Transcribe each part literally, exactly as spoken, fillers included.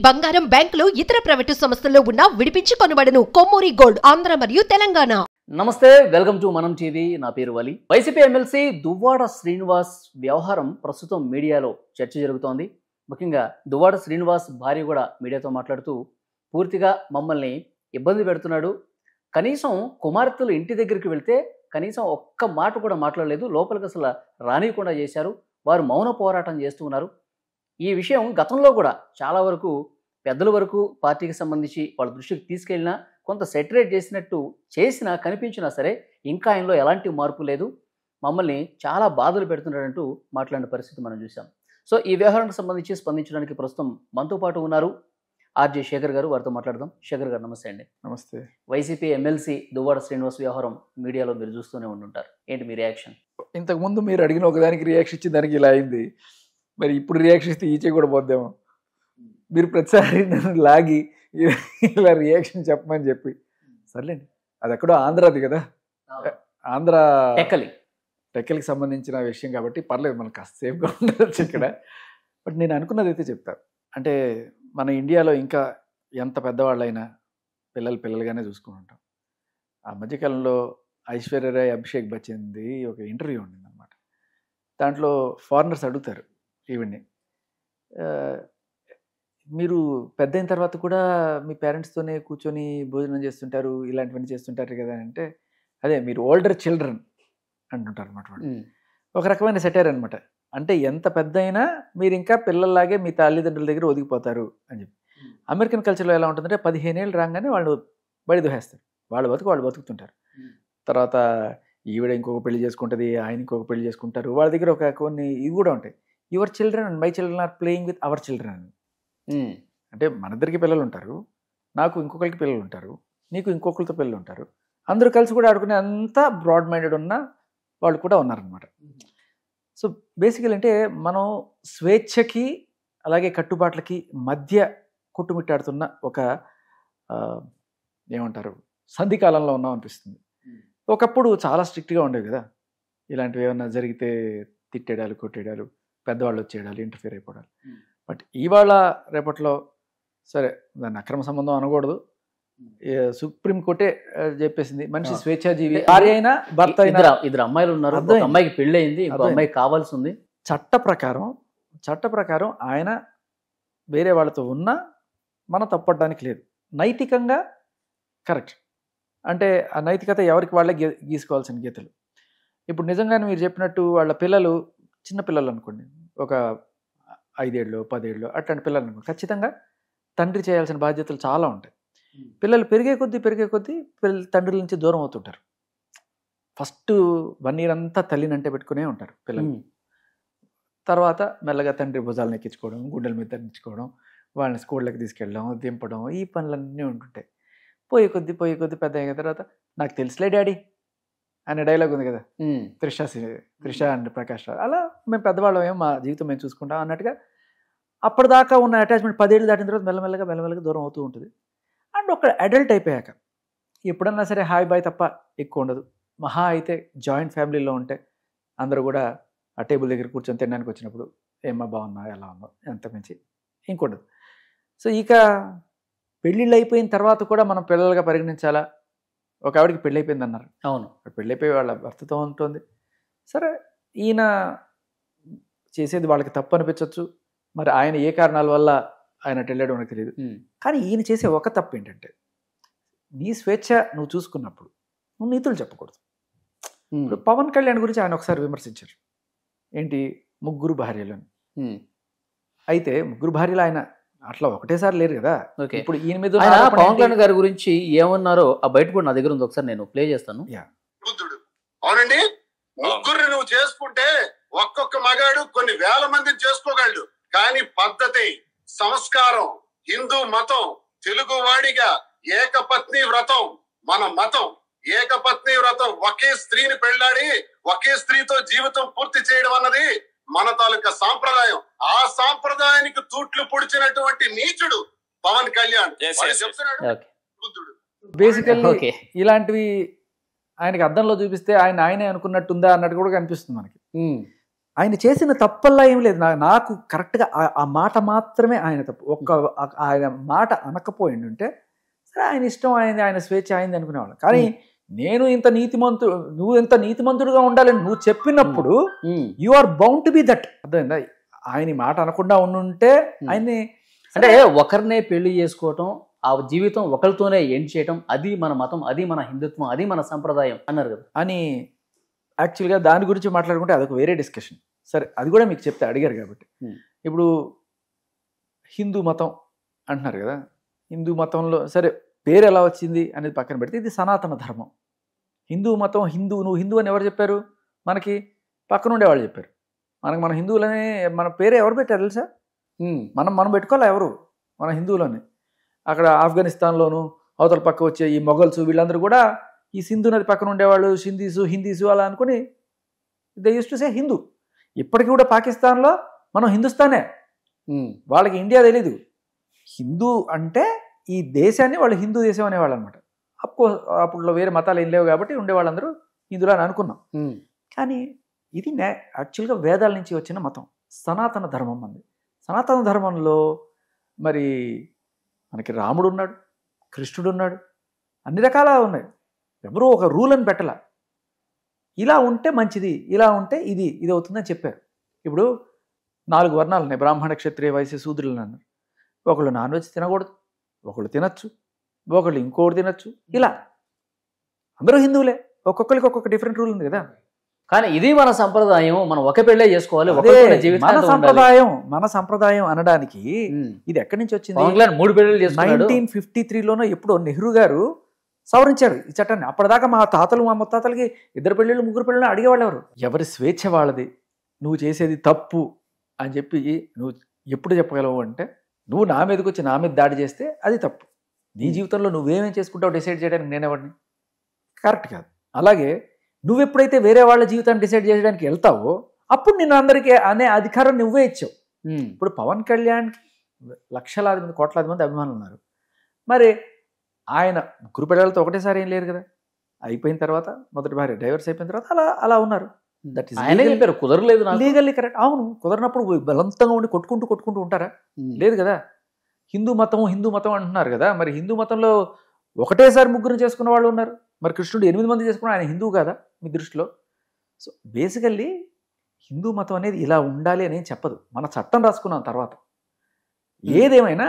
బంగారం, బ్యాంకులు, ఇతర ప్రైవేటు సంస్థల్లో ఉన్న విడిపించి కొనబడను. కొమ్మూరి గోల్డ్, ఆంధ్ర మరియు తెలంగాణ. నమస్తే, వెల్కమ్ టు మనం టీవీ. నా పేరు వలి. వైసీపీ ఎమ్మెల్సీ దువ్వాడ శ్రీనివాస్ వ్యవహారం ప్రస్తుతం మీడియాలో చర్చ జరుగుతోంది. ముఖ్యంగా దువ్వాడ శ్రీనివాస్ భార్య కూడా మీడియాతో మాట్లాడుతూ పూర్తిగా మమ్మల్ని ఇబ్బంది పెడుతున్నాడు. కనీసం కుమార్తెలు ఇంటి దగ్గరికి వెళ్తే కనీసం ఒక్క మాట కూడా మాట్లాడలేదు, లోపలికి అసలు రానియకుండా చేశారు. వారు మౌన పోరాటం చేస్తూ ఉన్నారు. ఈ విషయం గతంలో కూడా చాలా వరకు పెద్దల వరకు పార్టీకి సంబంధించి వాళ్ళ దృష్టికి తీసుకెళ్ళినా, కొంత సెటరేట్ చేసినట్టు చేసినా కనిపించినా సరే ఇంకా ఆయనలో ఎలాంటి మార్పు లేదు, మమ్మల్ని చాలా బాధలు పెడుతున్నాడంటూ మాట్లాడిన పరిస్థితి మనం చూసాం. సో ఈ వ్యవహారానికి సంబంధించి స్పందించడానికి ప్రస్తుతం మనతో పాటు ఉన్నారు ఆర్జే శేఖర్ గారు. వారితో మాట్లాడదాం. శేఖర్ గారు నమస్తే అండి. నమస్తే. వైసీపీ ఎమ్మెల్సీ దువ్వాడ శ్రీనివాస్ వ్యవహారం మీడియాలో మీరు చూస్తూనే ఉంటుంటారు, ఏంటి మీ రియాక్షన్? ఇంతకుముందు మీరు అడిగిన ఒకదానికి రియాక్షన్ ఇచ్చి దానికి ఇలా అయింది, మరి ఇప్పుడు రియాక్షన్ ఇస్తే ఈచే కూడా పోద్దాము. మీరు ప్రతిసారి నన్ను లాగి ఇలా రియాక్షన్ చెప్పమని చెప్పి సర్లేండి, అది ఎక్కడో ఆంధ్రాది కదా, ఆంధ్ర టెక్కలి టెక్కలికి సంబంధించిన విషయం కాబట్టి పర్లేదు, మనకు కాస్త సేఫ్గా ఉండవచ్చు ఇక్కడ. బట్ నేను అనుకున్నది అయితే చెప్తాను. అంటే మన ఇండియాలో ఇంకా ఎంత పెద్దవాళ్ళైనా పిల్లలు పిల్లలుగానే చూసుకుంటాం. ఆ మధ్యకాలంలో ఐశ్వర్యరాయ్, అభిషేక్ బచ్చన్ది ఒక ఇంటర్వ్యూ ఉండింది అనమాట. దాంట్లో ఫారినర్స్ అడుగుతారు ఈవిడ్ని, మీరు పెద్ద అయిన తర్వాత కూడా మీ పేరెంట్స్తోనే కూర్చొని భోజనం చేస్తుంటారు, ఇలాంటివన్నీ చేస్తుంటారు కదా అంటే, అదే మీరు ఓల్డర్ చిల్డ్రన్ అంటుంటారు అనమాట. ఒక రకమైన సెటైర్ అనమాట. అంటే ఎంత పెద్ద అయినా మీరు ఇంకా పిల్లల్లాగే మీ తల్లిదండ్రుల దగ్గర ఒదిగిపోతారు అని చెప్పి. అమెరికన్ కల్చర్లో ఎలా ఉంటుందంటే పదిహేనేళ్ళు రాగానే వాళ్ళు బడి దోహేస్తారు, వాళ్ళు బతుకు వాళ్ళు బతుకుతుంటారు. తర్వాత ఈవిడ ఇంకొక పెళ్లి చేసుకుంటుంది, ఆయన ఇంకొక పెళ్లి చేసుకుంటారు. వాళ్ళ దగ్గర ఒక కొన్ని ఇవి కూడా ఉంటాయి, your children and my children are playing with our children అని. అంటే మన ఇద్దరికి పిల్లలు ఉంటారు, నాకు ఇంకొకరికి పిల్లలు ఉంటారు, నీకు ఇంకొకరితో పిల్లలు ఉంటారు, అందరూ కలిసి కూడా ఆడుకునే అంత బ్రాడ్ మైండెడ్ ఉన్న వాళ్ళు కూడా ఉన్నారనమాట. సో బేసికల్ అంటే మనం స్వేచ్ఛకి అలాగే కట్టుబాట్లకి మధ్య కొట్టుమిట్టాడుతున్న ఒక ఏమంటారు సంధికాలంలో ఉన్నాం అనిపిస్తుంది. ఒకప్పుడు చాలా స్ట్రిక్ట్గా ఉండేవి కదా, ఇలాంటివి ఏమన్నా జరిగితే తిట్టేడాలు, కొట్టేడాలు, పెద్దవాళ్ళు వచ్చేయడాలు, ఇంటర్ఫియర్ అయిపోవడాలు. బట్ ఇవాళ రేపట్లో సరే దాన్ని అక్రమ సంబంధం అనకూడదు, సుప్రీంకోర్టే చెప్పేసింది మనిషి స్వేచ్ఛాజీవి, భార్య అయినా భర్త అయినా. ఇద్దరు అమ్మాయిలు ఉన్నారు, అమ్మాయికి పెళ్ళి అయింది, ఇంకో అమ్మాయికి కావాల్సి ఉంది. చట్ట ప్రకారం చట్ట ప్రకారం ఆయన వేరే వాళ్ళతో ఉన్నా మనం తప్పడానికి లేదు, నైతికంగా కరెక్ట్. అంటే ఆ నైతికత ఎవరికి వాళ్ళే గీ గీసుకోవాల్సిన గీతలు. ఇప్పుడు నిజంగానే మీరు చెప్పినట్టు వాళ్ళ పిల్లలు చిన్న పిల్లలు అనుకోండి, ఒక ఐదేళ్ళు పదేళ్ళు అట్లాంటి పిల్లలు అనుకోండి, ఖచ్చితంగా తండ్రి చేయాల్సిన బాధ్యతలు చాలా ఉంటాయి. పిల్లలు పెరిగే కొద్దీ పెరిగే కొద్దీ పిల్లలు తండ్రుల నుంచి దూరం అవుతుంటారు. ఫస్ట్ వన్ ఇయర్ అంతా తల్లిని అంటే పెట్టుకునే ఉంటారు పిల్లలు. తర్వాత మెల్లగా తండ్రి భుజాలను ఎక్కించుకోవడం, గుండెల మీద తగ్గించుకోవడం, వాళ్ళని స్కూళ్ళకి తీసుకెళ్ళడం, దింపడం, ఈ పనులన్నీ ఉంటుంటాయి. పోయే కొద్దీ పోయే కొద్దీ పెద్ద అయిన తర్వాత నాకు తెలుసులే డాడీ అనే డైలాగ్ ఉంది కదా, త్రిష త్రిష అండ్ ప్రకాష్ రావు. అలా మేము పెద్దవాళ్ళం ఏమో మా జీవితం మేము చూసుకుంటాం అన్నట్టుగా అప్పటిదాకా ఉన్న అటాచ్మెంట్ పదేళ్ళు దాటిన తర్వాత మెల్లమెల్లగా మెల్లమెల్లగా దూరం అవుతూ ఉంటుంది. అండ్ ఒక అడల్ట్ అయిపోయాక ఎప్పుడన్నా సరే హాయ్ బాయ్ తప్ప ఎక్కువ ఉండదు. మహా అయితే జాయింట్ ఫ్యామిలీలో ఉంటే అందరూ కూడా ఆ టేబుల్ దగ్గర కూర్చొని తినడానికి వచ్చినప్పుడు ఏమో బాగున్నా ఎలా ఉందో ఎంత మించి ఇంకొండదు. సో ఇక పెళ్ళిళ్ళు అయిపోయిన తర్వాత కూడా మనం పిల్లలుగా పరిగణించాలా? ఒక ఆవిడకి పెళ్ళి అయిపోయింది అన్నారు, అవును, పెళ్ళి అయిపోయి వాళ్ళ భర్తతో ఉంటుంది. సరే ఈయన చేసేది వాళ్ళకి తప్పు అనిపించవచ్చు, మరి ఆయన ఏ కారణాల వల్ల ఆయన వెళ్ళడం మనకు తెలియదు. కానీ ఈయన చేసే ఒక తప్పు ఏంటంటే, నీ స్వేచ్ఛ నువ్వు చూసుకున్నప్పుడు నువ్వు నీతులు చెప్పకూడదు. ఇప్పుడు పవన్ కళ్యాణ్ గురించి ఆయన ఒకసారి విమర్శించారు, ఏంటి ముగ్గురు భార్యలను. అయితే ముగ్గురు భార్యలు ఆయన అట్లా ఒకటేసారి లేరు కదా. ఇప్పుడు ఈయన మీద పవన్ కళ్యాణ్ గారి గురించి ఏమన్నారో ఆ బయట కూడా నా దగ్గర ఉంది, ఒకసారి నేను ప్లే చేస్తాను. అవునండి, ముగ్గురు నువ్వు చేసుకుంటే ఒక్కొక్క మగాడు కొన్ని వేల మందిని చేసుకోగలడు, కానీ పద్ధతి, సంస్కారం, హిందూ మతం, తెలుగు వాడిగా ఏకపత్ని వ్రతం మన మతం. ఏకపత్ని వ్రతం, ఒకే స్త్రీని పెళ్లాడి ఒకే స్త్రీతో జీవితం పూర్తి చేయడం అన్నది మన తాలూకా సాంప్రదాయం. ఆ సాంప్రదాయానికి తూట్లు పొడిచినటువంటి నీచుడు పవన్ కళ్యాణ్ చెప్తున్నాడు. బేసికల్లీ ఇలాంటివి ఆయనకి అద్దంలో చూపిస్తే ఆయన ఆయనే అనుకున్నట్టుందా అన్నట్టు కూడా కనిపిస్తుంది మనకి. ఆయన చేసిన తప్పల్లా ఏం లేదు. నా- నాకు కరెక్ట్గా ఆ- ఆ మాట మాత్రమే ఆయన తప్పు. ఒక్క ఆ- ఆయన మాట అనకపోయింది ఉంటే సరే ఆయన ఇష్టం అయింది, ఆయన స్వేచ్ఛ అయింది అనుకునేవాళ్ళం. కానీ నేను ఇంత నీతిమంతుడు, నువ్వు ఇంత నీతిమంతుడుగా ఉండాలని నువ్వు చెప్పినప్పుడు um. You are bound to be that. అర్థమైందా? ఆయన ఈ మాట అనకుండా ఉండుంటే ఆయన్ని అంటే ఒకరినే పెళ్లి చేసుకోవటం, ఆ జీవితం ఒకరితోనే ఎండ్ చేయటం, అది మన మతం, అది మన హిందుత్వం, అది మన సంప్రదాయం అన్నారు కదా. అని యాక్చువల్గా దాని గురించి మాట్లాడుకుంటే అదొక వేరే డిస్కషన్. సరే అది కూడా మీకు చెప్తే అడిగారు కాబట్టి. Hmm. ఇప్పుడు హిందూ మతం అంటున్నారు కదా, హిందూ మతంలో సరే పేరు ఎలా వచ్చింది అనేది పక్కన పెడితే ఇది సనాతన ధర్మం. హిందూ మతం, హిందూ, నువ్వు హిందూ అని ఎవరు చెప్పారు? మనకి పక్కన ఉండేవాళ్ళు చెప్పారు. మనకు మన హిందువులనే మన పేరే ఎవరు పెట్టారు తెలుసా? ఉమ్. మనం మనం పెట్టుకోవాలి ఎవరు? మన హిందువులని. అక్కడ ఆఫ్ఘనిస్తాన్లోను అవతల పక్క వచ్చే ఈ మొఘల్స్ వీళ్ళందరూ కూడా ఈ సింధు నది పక్కన ఉండేవాళ్ళు, సింధీసు హిందీసు అలా అనుకుని they used to say Hindu. ఇప్పటికీ కూడా పాకిస్తాన్లో మనం హిందుస్థానే, ఉమ్. వాళ్ళకి ఇండియా తెలీదు. హిందూ అంటే ఈ దేశాన్ని వాళ్ళు హిందూ దేశం అనేవాళ్ళు అనమాట. అప్కోర్స్ అప్పుడు వేరే మతాలు ఏం లేవు కాబట్టి ఉండేవాళ్ళందరూ హిందువులు అని అనుకున్నాం. ఉమ్. కానీ ఇది నే యాక్చువల్గా వేదాల నుంచి వచ్చిన మతం, సనాతన ధర్మం అంది. సనాతన ధర్మంలో మరి మనకి రాముడు ఉన్నాడు, కృష్ణుడు ఉన్నాడు, అన్ని రకాల ఉన్నాయి. ఎవరో ఒక రూల్ అని పెట్టాల, ఇలా ఉంటే మంచిది, ఇలా ఉంటే ఇది ఇది అవుతుందని చెప్పారు. ఇప్పుడు నాలుగు వర్ణాలు ఉన్నాయి, బ్రాహ్మణ, క్షత్రియ, వైశ్య, శూద్రులు అన్నారు. ఒకళ్ళు నాన్ వెజ్ తినకూడదు, ఒకళ్ళు తినచ్చు, ఒకళ్ళు ఇంకోటి తినచ్చు. ఇలా అందరూ హిందువులే, ఒక్కొక్కరికి ఒక్కొక్క డిఫరెంట్ రూల్ ఉంది కదా. కానీ ఇది మన సంప్రదాయం, మనం ఒక పెళ్ళే చేసుకోవాలి, అదే ఒకరితోనే మన జీవితాంతం ఉండాలి. సంప్రదాయం మన సంప్రదాయం అనడానికి ఉమ్. ఇది ఎక్కడి నుంచి వచ్చింది? పవన్ కళ్యాణ్ మూడు పెళ్ళిళ్ళు చేసుకున్నాడు. నైన్టీన్ ఫిఫ్టీ త్రీలోనో ఎప్పుడో నెహ్రూ గారు సవరించారు ఈ చట్టాన్ని. అప్పటిదాకా మా తాతలు మా ముత్తాతలకి ఇద్దరు పెళ్ళిళ్ళు ముగ్గురు పెళ్ళిళ్ళు అడిగేవాళ్ళు ఎవరు? ఎవరి స్వేచ్ఛ వాళ్ళది, నువ్వు చేసేది తప్పు అని చెప్పి నువ్వు ఎప్పుడు చెప్పగలవు అంటే, నువ్వు నా మీదకి వచ్చి నా మీద దాడి చేస్తే అది తప్పు. నీ జీవితంలో నువ్వేమేం చేసుకుంటావు డిసైడ్ చేయడానికి నేనెవరిని? కరెక్ట్ కాదు. అలాగే నువ్వు ఎప్పుడైతే వేరే వాళ్ళ జీవితాన్ని డిసైడ్ చేయడానికి వెళ్తావో అప్పుడు నిన్ను అందరికీ అనే అధికారం నువ్వే ఇచ్చావు. ఉమ్. ఇప్పుడు పవన్ కళ్యాణ్కి లక్షలాది మంది కోట్లాది మంది అభిమానులు ఉన్నారు. మరి ఆయన ముగ్గురు పిల్లలతో ఒకటేసారి ఏం లేరు కదా. అయిపోయిన తర్వాత మొదటి భార్య డైవర్స్ అయిపోయిన తర్వాత అలా అలా ఉన్నారు. దట్ ఈస్ ఆయనే చెప్పారు కుదరలేదు నాకు. Legally correct. అవును, కుదరినప్పుడు బలవంతంగా ఉండి కొట్టుకుంటూ కొట్టుకుంటూ ఉంటారా? ఉమ్. లేదు కదా. హిందూ మతం హిందూ మతం అంటున్నారు కదా, మరి హిందూ మతంలో ఒకటేసారి ముగ్గురు చేసుకున్న వాళ్ళు ఉన్నారు. మరి కృష్ణుడు ఎనిమిది మంది చేసుకున్న ఆయన హిందువు కాదా మీ దృష్టిలో? సో బేసికల్లీ హిందూ మతం అనేది ఇలా ఉండాలి అని చెప్పదు, మన చట్టం రాసుకున్నాం తర్వాత. ఏదేమైనా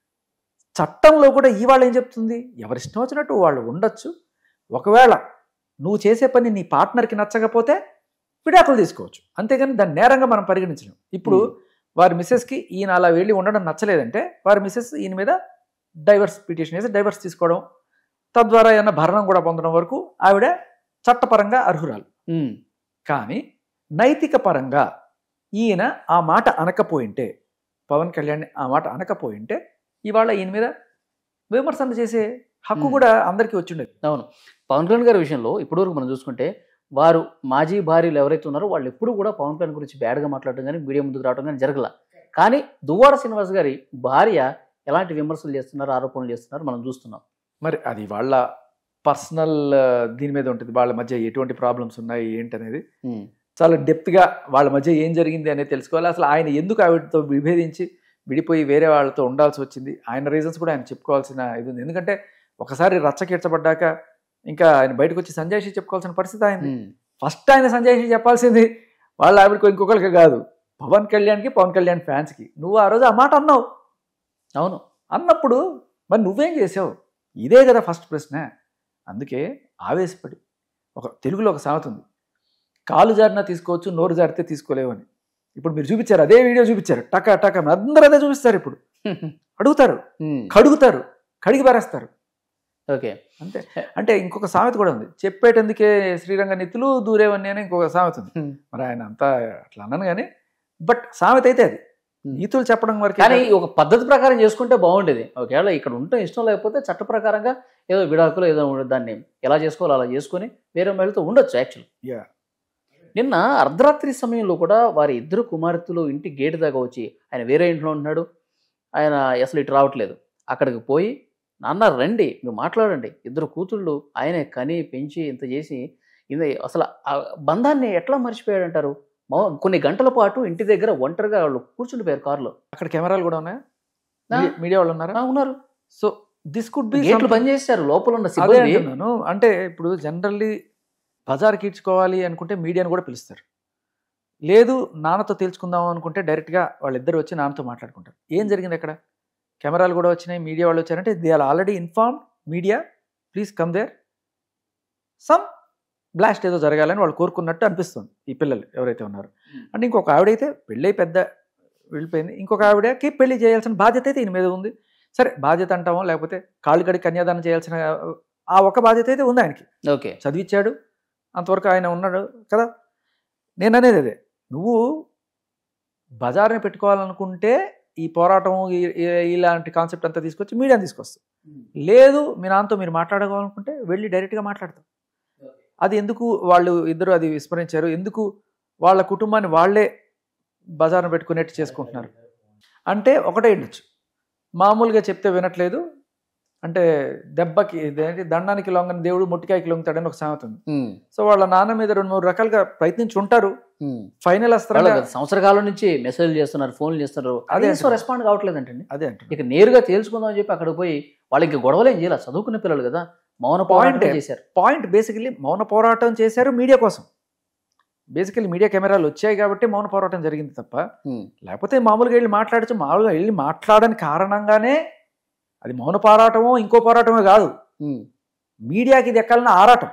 చట్టంలో కూడా ఇవాళ ఏం చెప్తుంది, ఎవరిష్టం వచ్చినట్టు వాళ్ళు ఉండొచ్చు. ఒకవేళ నువ్వు చేసే పని నీ పార్ట్నర్కి నచ్చకపోతే విడాకులు తీసుకోవచ్చు, అంతేగాని దాన్ని నేరంగా మనం పరిగణించలేం. ఇప్పుడు వారి మిస్సెస్కి ఈయన అలా వెళ్ళి ఉండడం నచ్చలేదంటే వారి మిస్సెస్ ఈయన మీద డైవర్స్ పిటిషన్ వేసి డైవర్స్ తీసుకోవడం, తద్వారా ఏమన్నా భరణం కూడా పొందడం వరకు ఆవిడ చట్టపరంగా అర్హురాలు. ఉమ్. కానీ నైతిక పరంగా ఈయన ఆ మాట అనకపోయింటే, పవన్ కళ్యాణ్ ఆ మాట అనకపోయింటే ఇవాళ ఈయన మీద విమర్శన చేసే హక్కు కూడా అందరికీ వచ్చిండేది. అవును. పవన్ కళ్యాణ్ గారి విషయంలో ఇప్పటివరకు మనం చూసుకుంటే వారు మాజీ భార్యలు ఎవరైతే ఉన్నారో వాళ్ళు ఎప్పుడు కూడా పవన్ కళ్యాణ్ గురించి బ్యాడ్గా మాట్లాడటం కానీ మీడియా ముందుకు రావడం కానీ జరగల. కానీ దువ్వాడ శ్రీనివాస్ గారి భార్య ఎలాంటి విమర్శలు చేస్తున్నారు, ఆరోపణలు చేస్తున్నారు మనం చూస్తున్నాం. మరి అది వాళ్ళ పర్సనల్ దీని మీద ఉంటుంది, వాళ్ళ మధ్య ఎటువంటి ప్రాబ్లమ్స్ ఉన్నాయి ఏంటనేది ఉమ్. చాలా డెప్త్గా వాళ్ళ మధ్య ఏం జరిగింది అనేది తెలుసుకోవాలి. అసలు ఆయన ఎందుకు ఆవిడతో విభేదించి విడిపోయి వేరే వాళ్ళతో ఉండాల్సి వచ్చింది, ఆయన రీజన్స్ కూడా ఆయన చెప్పుకోవాల్సిన ఇది ఉంది. ఎందుకంటే ఒకసారి రచ్చకెచ్చబడ్డాక ఇంకా ఆయన బయటకు వచ్చి సంజయ్ చెప్పుకోవాల్సిన పరిస్థితి అయింది. ఉమ్. ఫస్ట్ ఆయన సంజయ్ చెప్పాల్సింది వాళ్ళ ఆవిడకు ఇంకొకరికి కాదు, పవన్ కళ్యాణ్కి, పవన్ కళ్యాణ్ ఫ్యాన్స్కి. నువ్వు ఆ రోజు ఆ మాట అన్నావు. అవును. అన్నప్పుడు మరి నువ్వేం చేసావు? ఇదే కదా ఫస్ట్ ప్రశ్న. అందుకే ఆవేశపడి ఒక తెలుగులో ఒక సామెత ఉంది, కాలు జారినా తీసుకోవచ్చు, నోరు జారితే తీసుకోలేవు అని. ఇప్పుడు మీరు చూపించారు, అదే వీడియో చూపించారు, టక టక అందరూ అదే చూపిస్తారు. ఇప్పుడు అడుగుతారు, ఉమ్. కడుగుతారు, కడిగి పారేస్తారు. ఓకే. అంతే. అంటే ఇంకొక సామెత కూడా ఉంది, చెప్పేటందుకే శ్రీరంగ నిత్తులు దూరేవన్నీ అని ఇంకొక సామెత ఉంది. ఉమ్. మరి ఆయన అంతా అట్లా అన్నాను కానీ, బట్ సామెత అయితే అది నీతులు చెప్పడం వరకు. కానీ ఒక పద్ధతి ప్రకారం చేసుకుంటే బాగుండేది. ఒకవేళ ఇక్కడ ఉండటం ఇష్టం లేకపోతే చట్ట ప్రకారంగా ఏదో విడాకులు ఏదో ఉండదు, దాన్ని ఎలా చేసుకోవాలో అలా చేసుకొని వేరే మహిళతో ఉండొచ్చు. యాక్చువల్ యా నిన్న అర్ధరాత్రి సమయంలో కూడా వారి ఇద్దరు కుమార్తెలు ఇంటి గేటు దాకా వచ్చి, ఆయన వేరే ఇంట్లో ఉంటున్నాడు, ఆయన అసలు ఇటు రావట్లేదు, అక్కడికి పోయి నాన్న రండి మీరు మాట్లాడండి, ఇద్దరు కూతుళ్ళు ఆయనే కని పెంచి ఇంత చేసి ఇది అసలు ఆ బంధాన్ని ఎట్లా మర్చిపోయాడంటారు? మా- కొన్ని గంటల పాటు ఇంటి దగ్గర ఒంటరిగా వాళ్ళు కూర్చుండిపోయారు కారులో. అక్కడ కెమెరాలు కూడా ఉన్నాయా? ఆ. మీడియా- మీడియా వాళ్ళు ఉన్నారా? ఆ, ఉన్నారు. సో దిస్ కుడ్ బి గేట్లు బంద్ చేశారు, లోపల ఉన్న అదే సిబ్బంది. అంటున్నాను. అంటే ఇప్పుడు జనరల్లీ బజార్ కీడ్చుకోవాలి అనుకుంటే మీడియాను కూడా పిలుస్తారు. లేదు నాన్నతో తేల్చుకుందాం అనుకుంటే డైరెక్ట్గా వాళ్ళిద్దరు వచ్చి నాన్నతో మాట్లాడుకుంటారు. ఏం జరిగింది అక్కడ? కెమెరాలు కూడా వచ్చినాయి, మీడియా వాళ్ళు వచ్చారంటే they are already inform media, please come there, some blast ఏదో జరగాలని వాళ్ళు కోరుకున్నట్టు అనిపిస్తుంది ఈ పిల్లలు ఎవరైతే ఉన్నారో. అంటే ఇంకొక ఆవిడైతే పెళ్ళై పెద్ద వెళ్ళిపోయింది, ఇంకొక ఆవిడకి పెళ్లి చేయాల్సిన బాధ్యత అయితే ఈయన మీద ఉంది. సరే బాధ్యత అంటామో లేకపోతే కాళ్ళు కడిగి కన్యాదానం చేయాల్సిన ఆ ఒక బాధ్యత అయితే ఉంది ఆయనకి. ఓకే, చదివించాడు, అంతవరకు ఆయన ఉన్నాడు కదా. నేను అనేది అదే, నువ్వు బజార్ని పెట్టుకోవాలనుకుంటే ఈ పోరాటం ఈ- ఈ- ఇలాంటి కాన్సెప్ట్ అంతా తీసుకొచ్చి మీడియాని తీసుకొస్తాం. లేదు మీ నాన్నతో మీరు మాట్లాడుకోవాలనుకుంటే వెళ్ళి డైరెక్ట్గా మాట్లాడతాం. అది ఎందుకు వాళ్ళు ఇద్దరు అది విస్మరించారు, ఎందుకు వాళ్ళ కుటుంబాన్ని వాళ్ళే బజార్ను పెట్టుకునేట్టు చేసుకుంటున్నారు అంటే ఒకటే ఉండొచ్చు, మామూలుగా చెప్తే వినట్లేదు అంటే దెబ్బకి ఇదేంటి దండానికి లొంగని దేవుడు మొట్టికాయకి లొంగుతాడని ఒక సామెత ఉంది. సో వాళ్ళ నాన్న మీద రెండు మూడు రకాలుగా ప్రయత్నించి ఉంటారు. ఫైనల్ అస్త్రంగా సంవత్సర కాలం నుంచి మెసేజ్ చేస్తున్నారు, ఫోన్లు చేస్తున్నారు, అదే అదే రెస్పాండ్ కావట్లేదు అంటండి. అదే అంటే ఇక నేరుగా తేల్చుకుందాం అని చెప్పి అక్కడికి పోయి వాళ్ళకి గొడవలు ఏం చేయాలి, చదువుకునే పిల్లలు కదా, మౌన పాయింట్ పోరాటం చేశారు. పాయింట్ బేసికలీ మౌన పోరాటం చేశారు మీడియా కోసం. బేసికలీ మీడియా కెమెరాలు వచ్చాయి కాబట్టి మౌన పోరాటం జరిగింది తప్ప లేకపోతే మామూలుగా వెళ్ళి మాట్లాడచ్చు. మామూలుగా వెళ్ళి మాట్లాడని కారణంగానే అది మౌన పోరాటమో ఇంకో పోరాటమో కాదు, మీడియాకి ఇది ఎక్కాలన్న ఆరాటం.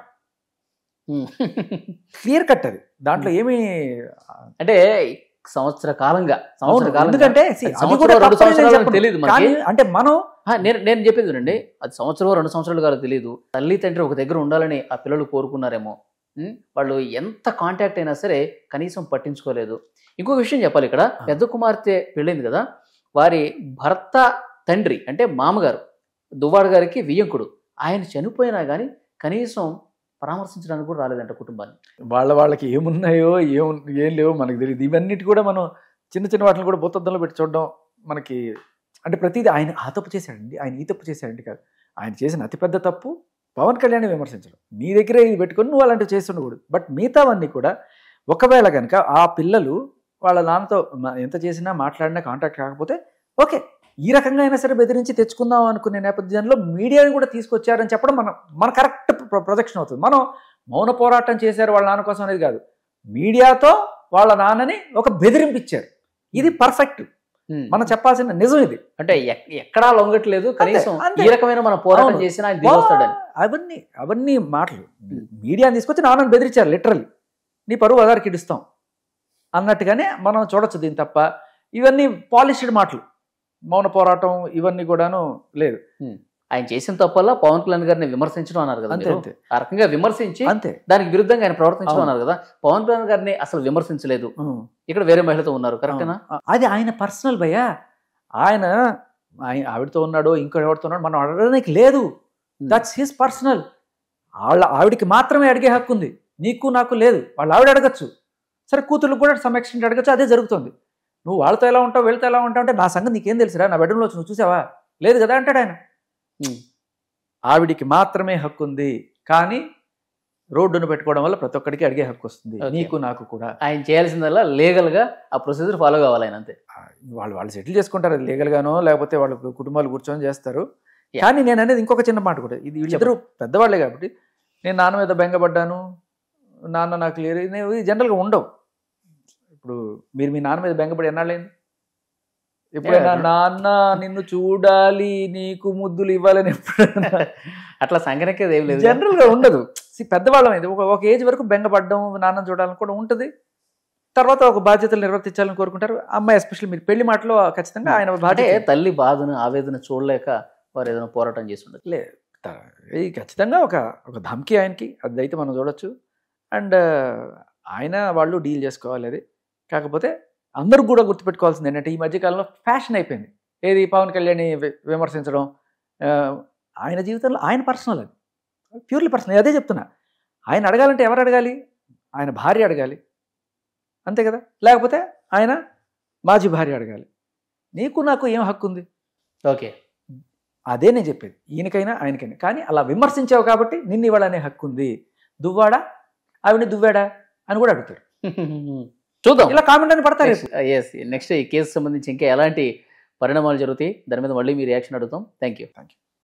క్లియర్ కట్ అది, దాంట్లో ఏమీ అంటే సంవత్సర కాలంగా సంవత్సర అవును, కాలంగా ఎందుకంటే see, అది సంవత్సరం, కూడా రెండు తప్పని నేను సంవత్సరాలు చెప్పను. తెలియదు మనకి. కానీ అంటే మనం ఆ, నేను నేను చెప్పేది వినండి, అది సంవత్సరం రెండు సంవత్సరాలు కాదు తెలియదు, తల్లి తండ్రి ఒక దగ్గర ఉండాలని ఆ పిల్లలు కోరుకున్నారేమో. ఉం? వాళ్ళు ఎంత కాంటాక్ట్ అయినా సరే కనీసం పట్టించుకోలేదు. ఇంకొక విషయం చెప్పాలి, ఇక్కడ పెద్ద కుమార్తె పెళ్ళింది కదా, వారి భర్త తండ్రి అంటే మామగారు దువ్వాడ గారికి వియ్యంకుడు, ఆయన చనిపోయినా కానీ కనీసం పరామర్శించడానికి కూడా రాలేదంట కుటుంబాన్ని. వాళ్ళ వాళ్ళకి ఏమున్నాయో ఏం ఏం లేవో మనకు తెలియదు. ఇవన్నిటి కూడా మనం చిన్న చిన్న వాటిని కూడా భూతద్దంలో పెట్టి చూడడం మనకి అంటే ప్రతిదీ ఆయన ఆ తప్పు చేశాడండి, ఆయన ఈ తప్పు చేశాడండి కాదు. ఆయన చేసిన అతిపెద్ద తప్పు పవన్ కళ్యాణ్ విమర్శించడం. నీ దగ్గరే ఇది పెట్టుకొని నువ్వు అలాంటివి చేస్తుండకూడదు. బట్ మిగతావన్నీ కూడా ఒకవేళ కనుక ఆ పిల్లలు వాళ్ళ నాన్నతో మ- ఎంత చేసినా మాట్లాడినా కాంటాక్ట్ కాకపోతే ఓకే, ఈ రకంగా అయినా సరే బెదిరించి తెచ్చుకుందాం అనుకునే నేపథ్యంలో మీడియాని కూడా తీసుకొచ్చారని చెప్పడం మనం మన కరెక్ట్ ప్రొజెక్షన్ అవుతుంది. మనం మౌన పోరాటం చేశారు వాళ్ళ నాన్న కోసం అనేది కాదు, మీడియాతో వాళ్ళ నాన్నని ఒక బెదిరింపిచ్చారు. ఇది పర్ఫెక్ట్, ఉం. మనం చెప్పాల్సిన నిజం ఇది. అంటే ఎక్- ఎక్కడా లొంగట్లేదు, కనీసం అంతే. ఈ రకమైన మన పోరాటం అవును. చేసినా ఆయన దిగొస్తాడని. అవన్నీ అవన్నీ మాటలు మీడియాని తీసుకొచ్చి నాన్నని బెదిరించారు లిటరల్లీ, నీ పరువు ఆధార్కి ఇడుస్తాం అన్నట్టుగానే మనం చూడొచ్చు. దీని తప్ప ఇవన్నీ పాలిష్డ్ మాటలు, మౌన పోరాటం ఇవన్నీ కూడాను లేదు. ఆయన చేసిన తప్పల్లా పవన్ కళ్యాణ్ గారిని విమర్శించడం అన్నారు కదా అంతే మీరు. అంతే ఆ రకంగా విమర్శించి అంతే దానికి విరుద్ధంగా ఆయన ప్రవర్తించడం అవును. అన్నారు కదా. పవన్ కళ్యాణ్ గారిని అసలు విమర్శించలేదు, ఉం. ఇక్కడ వేరే మహిళతో ఉన్నారు, కరెక్టేనా? ఆ, అది ఆయన పర్సనల్ భయ్యా. ఆయన ఆయన ఆవిడతో ఉన్నాడో ఇంకో ఎవరితో ఉన్నాడో మనం అడగడానికి లేదు. That's his personal. వాళ్ళ ఆవిడికి మాత్రమే అడిగే హక్కు ఉంది, నీకు నాకు లేదు. వాళ్ళ ఆవిడ అడగచ్చు, సరే కూతుర్లకు కూడా సమ్ ఎక్స్టెంట్ అడగచ్చు. అదే జరుగుతుంది. నువ్వు వాళ్ళతో ఎలా ఉంటావు వీళ్ళతో ఎలా ఉంటావు అంటే నా సంగతి నీకేం తెలుసురా, నా బెడ్రూమ్లో వచ్చి నువ్వు చూసావా, లేదు కదా అంటాడు ఆయన. ఆవిడికి మాత్రమే హక్కు ఉంది, కానీ రోడ్డును పెట్టుకోవడం వల్ల ప్రతి ఒక్కడికి అడిగే హక్కు వస్తుంది, Okay. నీకు నాకు కూడా. ఆయన చేయాల్సిందల్లా లీగల్ గా ఆ ప్రొసీజర్ ఫాలో కావాలి ఆయన, అంతే. వాళ్ళు వాళ్ళు సెటిల్ చేసుకుంటారు, అది లీగల్ గానో లేకపోతే వాళ్ళ కుటుంబాలు కూర్చొని చేస్తారు. Yeah. కానీ నేను అనేది ఇంకొక చిన్న మాట కూడా, ఇది వీళ్ళిద్దరూ పెద్దవాళ్ళే కాబట్టి నేను నాన్న మీద బెంగపడ్డాను, నాన్న నాకు లేరు, ఇవి జనరల్గా ఉండవు. ఇప్పుడు మీరు మీ నాన్న మీద బెంగపడి ఎన్నాళ్ళైంది? ఎప్పుడైనా Yeah. నాన్న నిన్ను చూడాలి నీకు ముద్దులు ఇవ్వాలని ఎప్పుడైనా అట్లా సంగనకేది ఏం లేదు. జనరల్ గా ఉండదు. See, పెద్దవాళ్ళం అయితే ఒక ఒక ఏజ్ వరకు బెంగపడడం, నాన్న చూడాలని కూడా ఉంటుంది. తర్వాత ఒక బాధ్యతలు నిర్వర్తించాలని కోరుకుంటారు. అమ్మాయి ఎస్పెషల్లీ మీరు పెళ్లి మాటలో ఖచ్చితంగా ఆయన అంటే బాధ్యత తల్లి బాధను ఆవేదన చూడలేక వారు ఏదైనా పోరాటం చేసి ఉండదు. లే త- ఇది ఖచ్చితంగా ఒక ఒక ధమ్కి ఆయనకి, అది అయితే మనం చూడొచ్చు. అండ్ ఆయన వాళ్ళు డీల్ చేసుకోవాలి అది. కాకపోతే అందరూ కూడా గుర్తుపెట్టుకోవాల్సింది ఏంటంటే ఈ మధ్యకాలంలో ఫ్యాషన్ అయిపోయింది ఏది పవన్ కళ్యాణ్ వి- విమర్శించడం. ఆ, ఆయన జీవితంలో ఆయన పర్సనల్, అది ప్యూర్లీ పర్సనల్. అదే చెప్తున్నా, ఆయన అడగాలంటే ఎవరు అడగాలి? ఆయన భార్య అడగాలి, అంతే కదా. లేకపోతే ఆయన మాజీ భార్య అడగాలి. నీకు నాకు ఏం హక్కు ఉంది? ఓకే, అదే నేను చెప్పేది, ఈయనకైనా ఆయనకైనా. కానీ అలా విమర్శించావు కాబట్టి నిన్ను ఇవాళ అనే హక్కు ఉంది. దువ్వాడా ఆవిడని దువ్వాడా అని కూడా అడుగుతారు. చూద్దాం. ఇలా కామెంట్ అని పడతారు. ఎస్, నెక్స్ట్ ఈ కేసు సంబంధించి ఇంకా ఎలాంటి పరిణామాలు జరుగుతాయి దాని మీద మళ్ళీ మీ రియాక్షన్ అడుగుతాం. Thank you. Thank you.